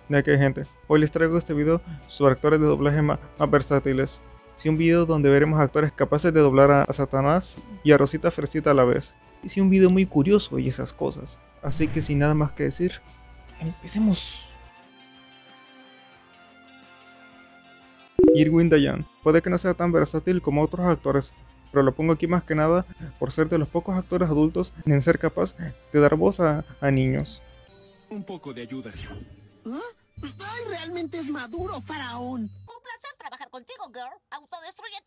de qué gente, hoy les traigo este video sobre actores de doblaje más versátiles. Sí, un video donde veremos actores capaces de doblar a Satanás y a Rosita Fresita a la vez. Y sí, un video muy curioso y esas cosas. Así que sin nada más que decir, empecemos. Irwin Dayan. Puede que no sea tan versátil como otros actores, pero lo pongo aquí más que nada por ser de los pocos actores adultos en ser capaz de dar voz a niños. Un poco de ayuda. ¿Ah? ¡Ay, realmente es maduro, Faraón! Un placer trabajar contigo, girl. Autodestrúyete.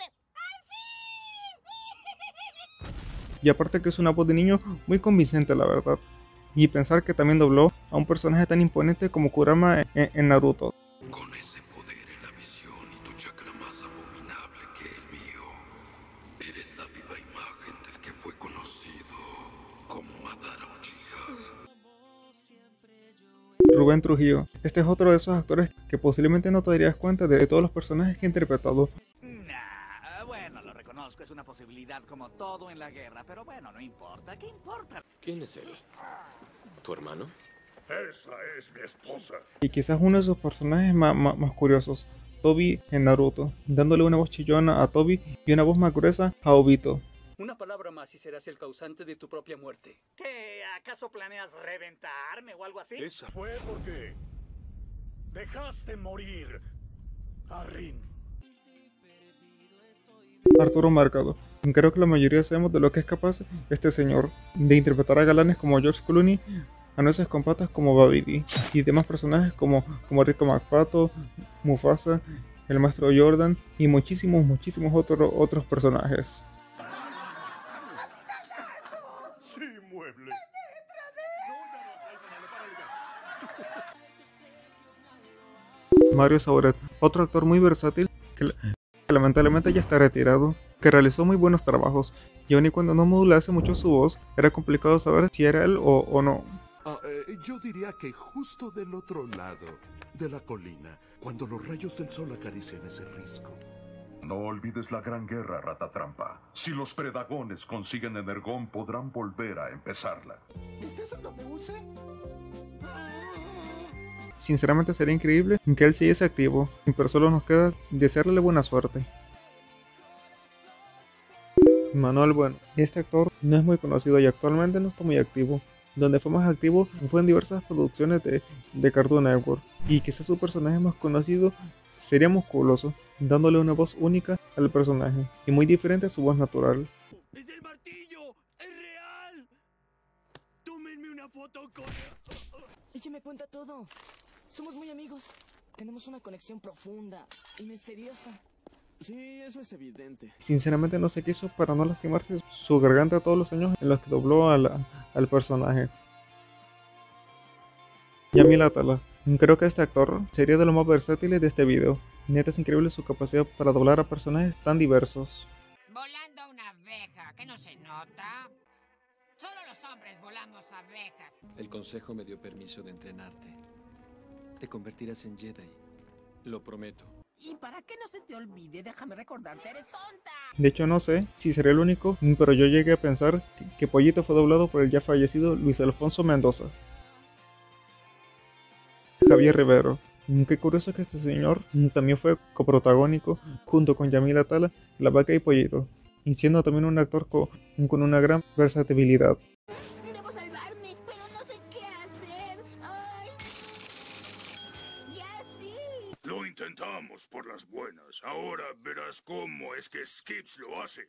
Y aparte que es una voz de niño muy convincente, la verdad. Y pensar que también dobló a un personaje tan imponente como Kurama en Naruto. Con ese poder en la visión y tu chakra más abominable que el mío, eres la viva imagen del que fue conocido como Madara Uchiha. Rubén Trujillo. Este es otro de esos actores que posiblemente no te darías cuenta de todos los personajes que ha interpretado. Bueno, lo reconozco, es una posibilidad como todo en la guerra, pero bueno, no importa, ¿qué importa? ¿Quién es él? ¿Tu hermano? Esa es mi esposa. Y quizás uno de sus personajes más curiosos, Tobi en Naruto, dándole una voz chillona a Tobi y una voz más gruesa a Obito. Una palabra más y serás el causante de tu propia muerte. ¿Qué? ¿Acaso planeas reventarme o algo así? Esa fue porque dejaste morir a Rin. Arturo Mercado. Creo que la mayoría sabemos de lo que es capaz este señor, de interpretar a galanes como George Clooney, a nueces con patas como Babidi, y demás personajes como Rico McPato, Mufasa, el maestro Jordan, y muchísimos otros personajes. Sí, mueble. Mario Sauret, otro actor muy versátil que lamentablemente ya está retirado, que realizó muy buenos trabajos, y aun y cuando no modulase mucho su voz, era complicado saber si era él o no. Yo diría que justo del otro lado de la colina, cuando los rayos del sol acarician ese risco. No olvides la gran guerra, Ratatrampa. Si los predagones consiguen Energón, podrán volver a empezarla. ¿Te estás dando dulce? Sinceramente sería increíble que él siguiese activo, pero solo nos queda desearle buena suerte. Manuel Bueno. Este actor no es muy conocido y actualmente no está muy activo. Donde fue más activo fue en diversas producciones de Cartoon Network. Y quizás su personaje más conocido sería Musculoso, dándole una voz única al personaje y muy diferente a su voz natural. ¡Es el martillo! ¡Es real! ¡Tómenme una foto con... Ella me cuenta todo. Somos muy amigos. Tenemos una conexión profunda y misteriosa. Sí, eso es evidente. Sinceramente no sé qué hizo para no lastimarse su garganta todos los años en los que dobló al personaje. Yamil Atala. Creo que este actor sería de los más versátiles de este video. Neta es increíble su capacidad para doblar a personajes tan diversos. Volando una abeja, ¿que no se nota? Solo los hombres volamos abejas. El consejo me dio permiso de entrenarte. Te convertirás en Jedi. Lo prometo. Y para que no se te olvide, déjame recordarte, eres tonta. De hecho no sé si seré el único, pero yo llegué a pensar que Pollito fue doblado por el ya fallecido Luis Alfonso Mendoza. Javier Rivero. Qué curioso que este señor también fue coprotagónico junto con Yamil Atala, La Vaca y Pollito, y siendo también un actor con una gran versatilidad. Debo salvarme, pero no sé qué hacer. ¡Ay! ¡Ya sí! Lo intentamos por las buenas. Ahora verás cómo es que Skips lo hace.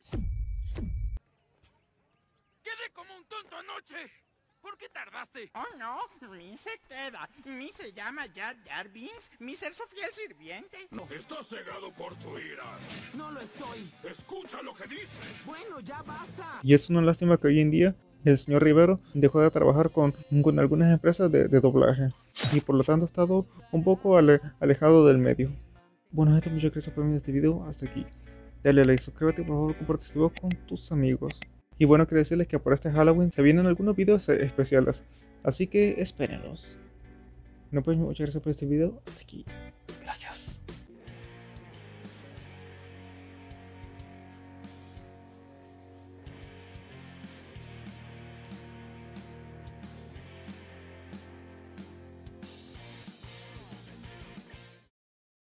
¡Quedé como un tonto anoche! ¿Por qué tardaste? Oh no, mi se queda. Mi se llama Jar Jar Binks, mi ser su fiel sirviente. Estás cegado por tu ira. No lo estoy. Escucha lo que dice. Bueno, ya basta. Y es una lástima que hoy en día el señor Rivero dejó de trabajar con algunas empresas de doblaje, y por lo tanto ha estado un poco alejado del medio. Bueno gente, muchas gracias por ver este video, hasta aquí. Dale like, suscríbete, por favor, comparte este video con tus amigos. Y bueno, quiero decirles que por este Halloween se vienen algunos videos especiales, así que espérenlos. No, pues muchas gracias por este video, hasta aquí. Gracias.